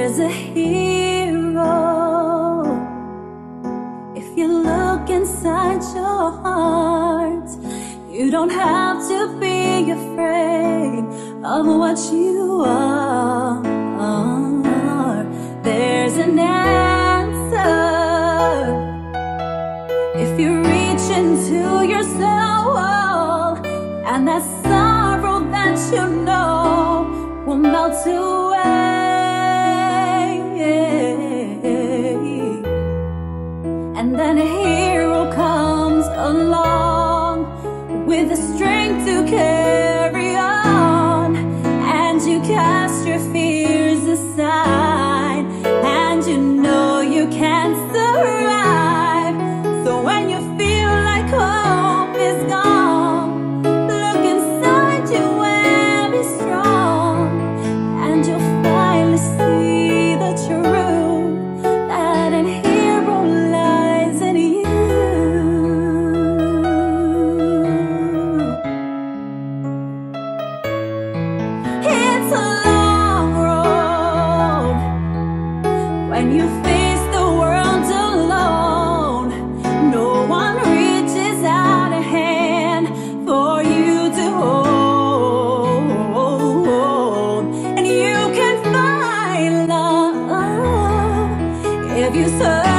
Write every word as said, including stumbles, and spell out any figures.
there's a hero. If you look inside your heart, you don't have to be afraid of what you are. There's an answer if you reach into your soul, and that sorrow that you know will melt away. And then a hero comes along with the strength to carry on, and you cast your fears aside, and you know you can survive. So when you feel like hope is gone, look inside you and be strong, and you'll finally see the truth that an hero lies in you. It's a long road when you face the world alone. No one reaches out a hand for you to hold, and you can find love if you search.